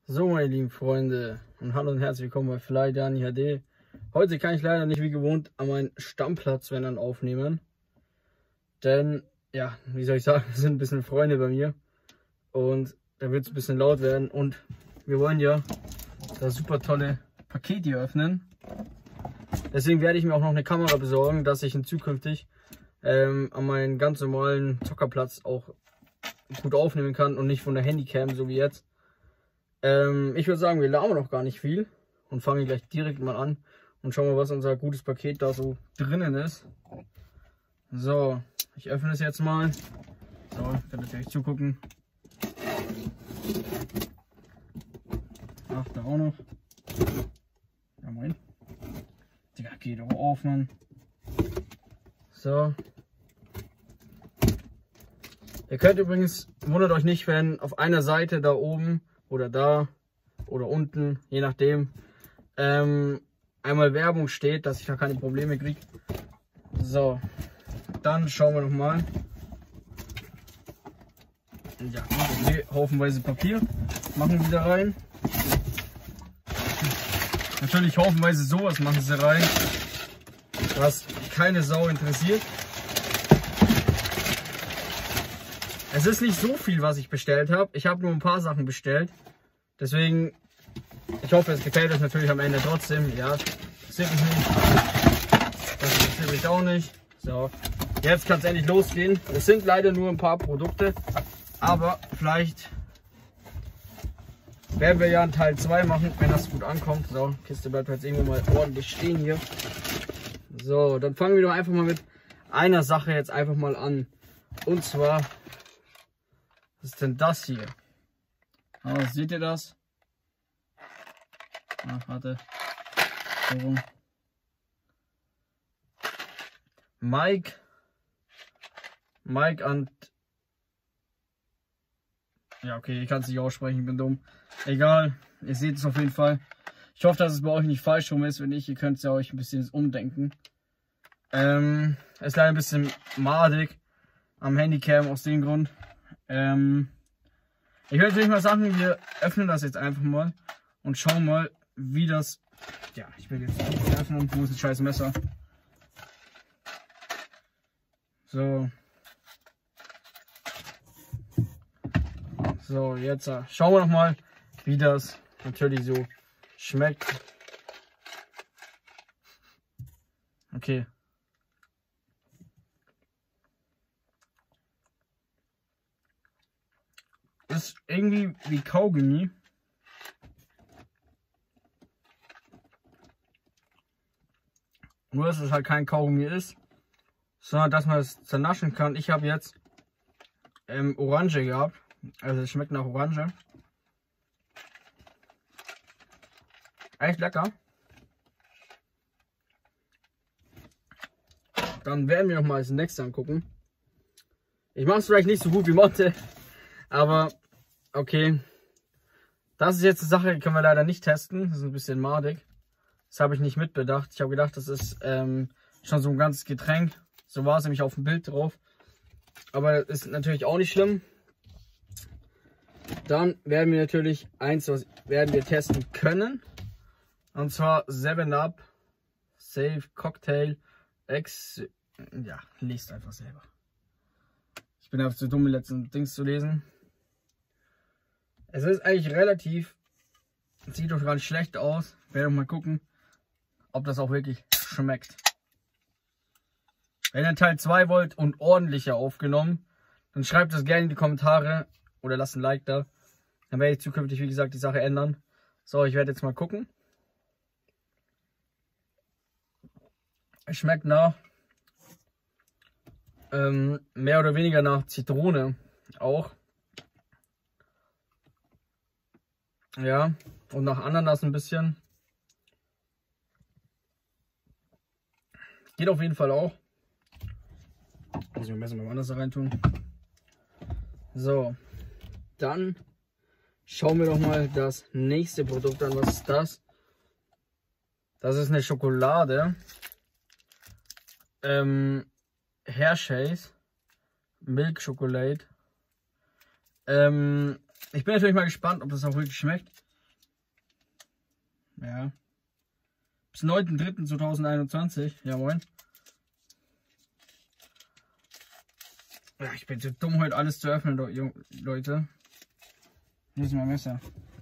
So, meine lieben Freunde, und hallo und herzlich willkommen bei Flydani HD. Heute kann ich leider nicht wie gewohnt an meinen Stammplatz, wenn dann, aufnehmen. Denn, ja, wie soll ich sagen, wir sind ein bisschen Freunde bei mir. Und da wird es ein bisschen laut werden. Und wir wollen ja das super tolle Paket hier öffnen. Deswegen werde ich mir auch noch eine Kamera besorgen, dass ich zukünftig an meinen ganz normalen Zockerplatz auch gut aufnehmen kann und nicht von der Handycam, so wie jetzt. Ich würde sagen, wir labern noch gar nicht viel und fangen gleich direkt mal an und schauen mal, was unser gutes Paket da so drinnen ist. So, ich öffne es jetzt mal. So, ich kann natürlich zugucken. Ach, da auch noch. Ja, moin. Digga, geht auch auf, Mann. So. Ihr könnt übrigens, wundert euch nicht, wenn auf einer Seite da oben oder da oder unten, je nachdem, einmal Werbung steht, dass ich da keine Probleme kriege. So, dann schauen wir noch mal. Ja, okay, haufenweise Papier machen sie da rein. Natürlich haufenweise sowas machen sie rein, was keine Sau interessiert. Es ist nicht so viel, was ich bestellt habe. Ich habe nur ein paar Sachen bestellt. Deswegen, ich hoffe, es gefällt euch natürlich am Ende trotzdem. Ja, das interessiert mich nicht. Das interessiert mich auch nicht. So, jetzt kann es endlich losgehen. Es sind leider nur ein paar Produkte. Aber vielleicht werden wir ja einen Teil 2 machen, wenn das gut ankommt. So, Kiste bleibt jetzt irgendwo mal ordentlich stehen hier. So, dann fangen wir doch einfach mal mit einer Sache jetzt einfach mal an. Und zwar, was ist denn das hier? Oh, seht ihr das? Ach, warte. So rum. Mike und... Ja, okay, ich kann es nicht aussprechen, ich bin dumm. Egal, ihr seht es auf jeden Fall. Ich hoffe, dass es bei euch nicht falsch rum ist. Wenn nicht, ihr könnt es ja euch ein bisschen umdenken. Ist leider ein bisschen madig am Handycam aus dem Grund. Ich würde natürlich mal sagen, wir öffnen das jetzt einfach mal und schauen mal, wie das... Ja, ich will jetzt nicht öffnen, wo ist das scheiß Messer? So. So, jetzt schauen wir noch mal, wie das natürlich so schmeckt. Okay. Ist irgendwie wie Kaugummi. Nur, dass es halt kein Kaugummi ist, sondern dass man es zernaschen kann. Ich habe jetzt Orange gehabt. Also es schmeckt nach Orange. Echt lecker. Dann werden wir noch mal das nächste angucken. Ich mache es vielleicht nicht so gut wie Monte, aber okay. Das ist jetzt eine Sache, die können wir leider nicht testen. Das ist ein bisschen madig. Das habe ich nicht mitbedacht. Ich habe gedacht, das ist schon so ein ganzes Getränk. So war es nämlich auf dem Bild drauf. Aber das ist natürlich auch nicht schlimm. Dann werden wir natürlich was werden wir testen können. Und zwar 7up Safe Cocktail X. Ja, lest einfach selber. Ich bin einfach zu dumm, die letzten Dings zu lesen. Es ist eigentlich relativ, sieht doch gar nicht schlecht aus. Ich werde mal gucken, ob das auch wirklich schmeckt. Wenn ihr Teil 2 wollt und ordentlicher aufgenommen, dann schreibt es gerne in die Kommentare oder lasst ein Like da. Dann werde ich zukünftig, wie gesagt, die Sache ändern. So, ich werde jetzt mal gucken. Es schmeckt nach mehr oder weniger nach Zitrone auch. Ja, und nach Ananas ein bisschen. Geht auf jeden Fall auch. Muss ich am besten mal anders da rein tun. So, dann schauen wir doch mal das nächste Produkt an. Was ist das? Das ist eine Schokolade. Hershey's Milk Chocolate. Ich bin natürlich mal gespannt, ob das auch wirklich schmeckt. Ja. Bis 9.3.2021. Ja, moin. Ja, ich bin so dumm, heute alles zu öffnen, Leute. Hier ist mein Messer.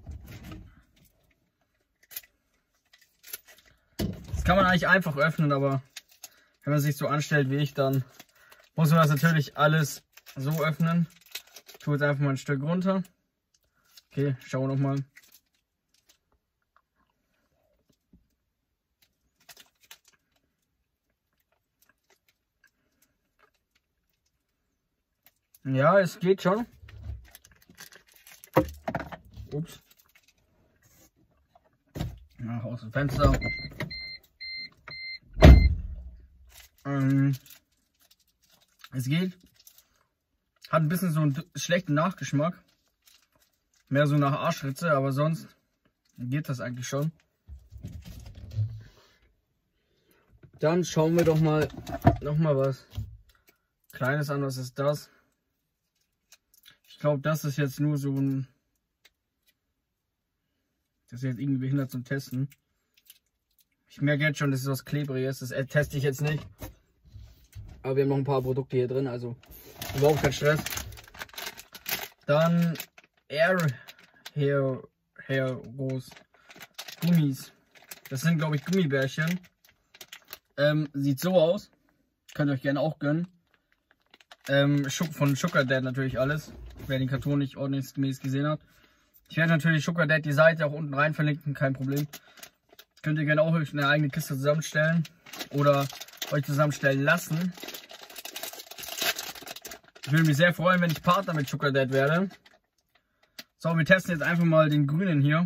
Das kann man eigentlich einfach öffnen, aber wenn man sich so anstellt wie ich, dann muss man das natürlich alles so öffnen. Ich tue jetzt einfach mal ein Stück runter. Okay, schauen wir nochmal. Ja, es geht schon. Ups. Ach, aus dem Fenster. Es geht. Hat ein bisschen so einen schlechten Nachgeschmack. Mehr so nach Arschritze, aber sonst geht das eigentlich schon. Dann schauen wir doch mal noch mal was Kleines an. Was ist das? Ich glaube, das ist jetzt nur so ein... Das ist jetzt irgendwie behindert zum Testen. Ich merke jetzt schon, das ist was Klebriges. Das teste ich jetzt nicht. Aber wir haben noch ein paar Produkte hier drin, also überhaupt kein Stress. Dann Hair Rose Gummis. Das sind, glaube ich, Gummibärchen. Sieht so aus. Könnt ihr euch gerne auch gönnen. Von Sugar Dad natürlich alles. Wer den Karton nicht ordnungsgemäß gesehen hat. Ich werde natürlich Sugar Dad die Seite auch unten rein verlinken, kein Problem. Könnt ihr gerne auch euch eine eigene Kiste zusammenstellen oder euch zusammenstellen lassen. Ich würde mich sehr freuen, wenn ich Partner mit Sugar Dad werde. So, wir testen jetzt einfach mal den grünen hier.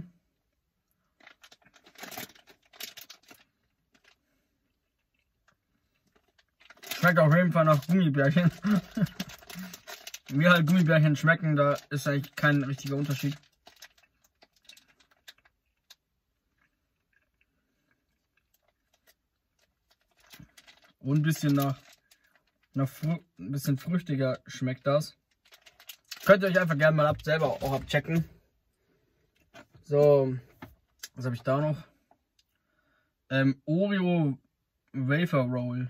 Schmeckt auf jeden Fall nach Gummibärchen. Wie halt Gummibärchen schmecken, da ist eigentlich kein richtiger Unterschied. Und ein bisschen ein bisschen früchtiger schmeckt das. Könnt ihr euch einfach gerne mal selber auch abchecken. So, was habe ich da noch? Oreo Wafer Roll.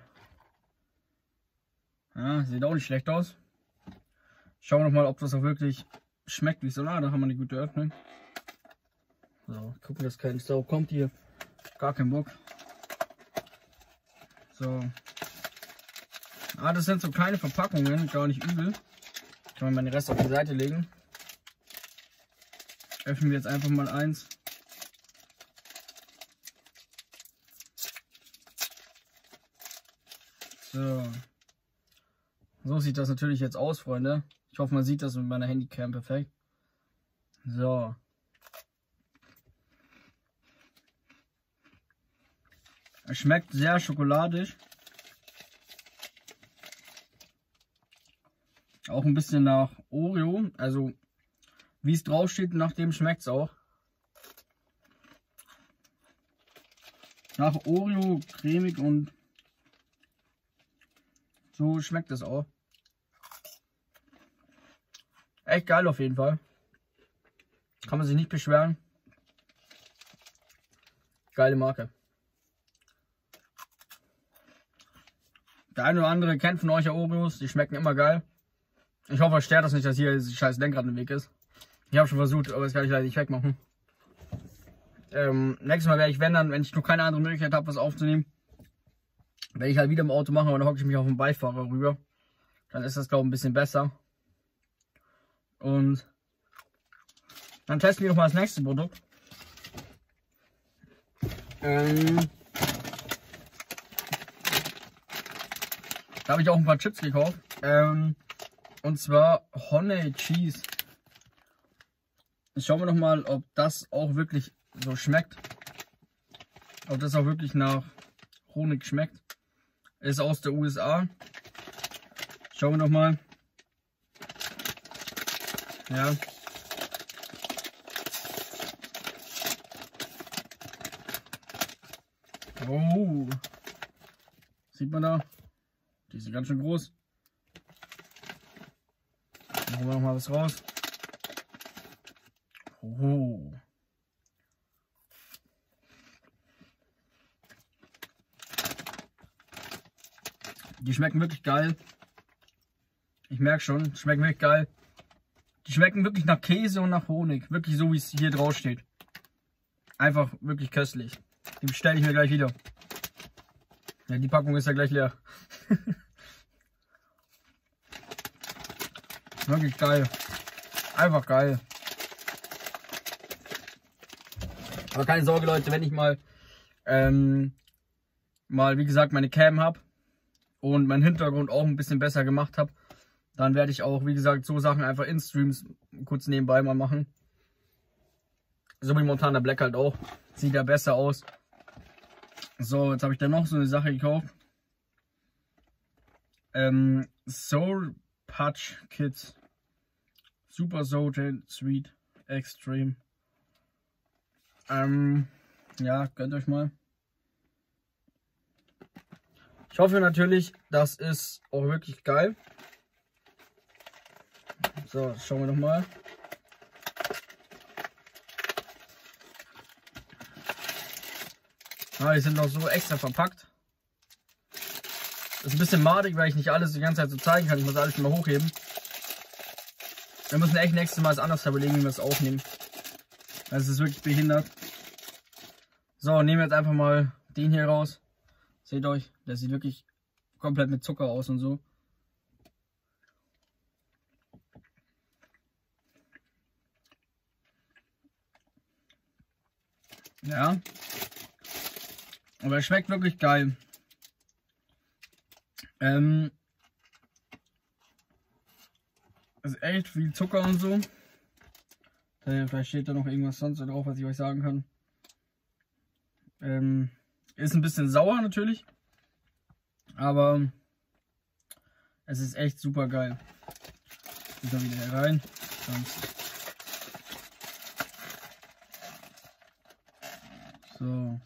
Ja, sieht auch nicht schlecht aus. Schauen wir noch mal, ob das auch wirklich schmeckt wie so. Da haben wir eine gute Öffnung. So, gucken, dass kein Sau kommt hier. Gar kein Bock. So. Das sind so kleine Verpackungen, gar nicht übel. Kann man mal den Rest auf die Seite legen. Öffnen wir jetzt einfach mal eins. So. So sieht das natürlich jetzt aus, Freunde. Ich hoffe, man sieht das mit meiner Handycam perfekt. So. Es schmeckt sehr schokoladig. Auch ein bisschen nach Oreo. Also, wie es drauf steht, nach dem schmeckt es auch. Nach Oreo, cremig und so schmeckt es auch. Echt geil auf jeden Fall. Kann man sich nicht beschweren. Geile Marke. Der eine oder andere kennt von euch ja Oreos. Die schmecken immer geil. Ich hoffe, euch stört das nicht, dass hier das scheiß Lenkrad im Weg ist. Ich habe schon versucht, aber das kann ich leider nicht wegmachen. Nächstes Mal werde ich, wenn ich noch keine andere Möglichkeit habe, was aufzunehmen, werde ich halt wieder im Auto machen, aber dann hocke ich mich auf den Beifahrer rüber. Dann ist das, glaube ich, ein bisschen besser. Und dann testen wir noch mal das nächste Produkt. Da habe ich auch ein paar Chips gekauft. Und zwar Honey Cheese. Jetzt schauen wir noch mal, ob das auch wirklich so schmeckt. Ob das auch wirklich nach Honig schmeckt. Ist aus der USA. Schauen wir noch mal. Ja. Oh. Sieht man da? Die sind ganz schön groß. Machen wir noch mal was raus. Oh. Die schmecken wirklich geil. Ich merke schon, die schmecken wirklich geil. Die schmecken wirklich nach Käse und nach Honig. Wirklich so, wie es hier drauf steht. Einfach wirklich köstlich. Die bestelle ich mir gleich wieder. Ja, die Packung ist ja gleich leer. Wirklich geil. Einfach geil. Aber keine Sorge, Leute, wenn ich mal wie gesagt, meine Cam habe und meinen Hintergrund auch ein bisschen besser gemacht habe, dann werde ich auch, wie gesagt, so Sachen einfach in Streams kurz nebenbei mal machen. So wie Montana Black halt auch. Sieht ja besser aus. So, jetzt habe ich dann noch so eine Sache gekauft. Soul Patch Kids. Super Soul Sweet Extreme. Ja, gönnt euch mal. Ich hoffe natürlich, das ist auch wirklich geil. So, schauen wir nochmal. Die sind noch so extra verpackt. Ist ein bisschen madig, weil ich nicht alles die ganze Zeit so zeigen kann. Ich muss alles immer hochheben. Wir müssen echt nächstes Mal anders überlegen, wie wir es aufnehmen. Das ist wirklich behindert. So, nehmen wir jetzt einfach mal den hier raus. Seht euch, der sieht wirklich komplett mit Zucker aus und so. Ja. Aber er schmeckt wirklich geil. Ist echt viel Zucker und so. Vielleicht steht da noch irgendwas sonst drauf, was ich euch sagen kann. Ist ein bisschen sauer natürlich. Aber es ist echt super geil. Ich da wieder rein. So.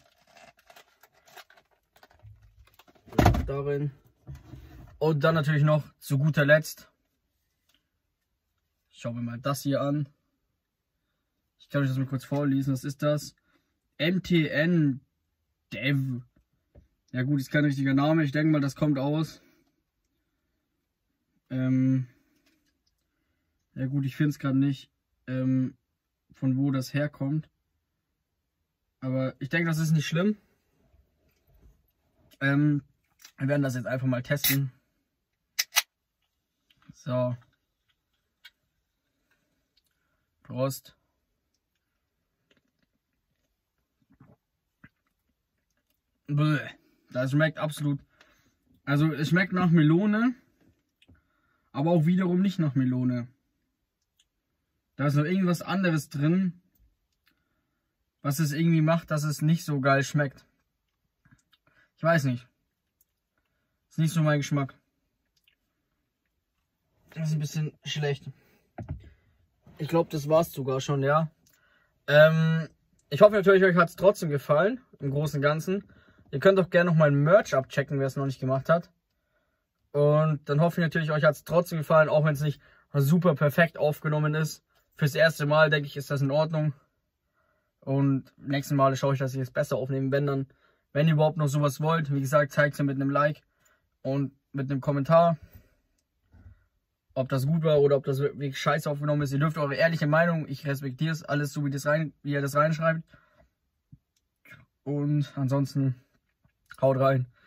Darin. Und dann natürlich noch zu guter Letzt. Schauen wir mal das hier an. Ich kann euch das mal kurz vorlesen. Was ist das? MTN Dev. Ja gut, ist kein richtiger Name. Ich denke mal, das kommt aus. Ja gut, ich finde es gerade nicht, von wo das herkommt. Aber ich denke, das ist nicht schlimm. Wir werden das jetzt einfach mal testen. So. Prost. Bäh. Das schmeckt absolut. Also es schmeckt nach Melone. Aber auch wiederum nicht nach Melone. Da ist noch irgendwas anderes drin, was es irgendwie macht, dass es nicht so geil schmeckt. Ich weiß nicht. Ist nicht so mein Geschmack. Das ist ein bisschen schlecht. Ich glaube, das war's sogar schon, ja. Ich hoffe natürlich, euch hat es trotzdem gefallen, im Großen und Ganzen. Ihr könnt auch gerne noch mal Merch abchecken, wer es noch nicht gemacht hat. Und dann hoffe ich natürlich, euch hat es trotzdem gefallen, auch wenn es nicht super perfekt aufgenommen ist. Fürs erste Mal, denke ich, ist das in Ordnung. Und nächsten Mal schaue ich, dass ich es besser aufnehme, wenn ihr überhaupt noch sowas wollt. Wie gesagt, zeigt es mir mit einem Like und mit einem Kommentar, ob das gut war oder ob das wirklich scheiße aufgenommen ist. Ihr dürft eure ehrliche Meinung, ich respektiere es alles so, wie ihr das reinschreibt. Und ansonsten haut rein.